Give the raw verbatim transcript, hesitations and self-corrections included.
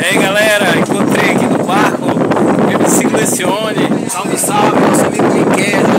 E aí galera, encontrei aqui no barco M C Glecione. Salve, salve, nosso amigo Miquel.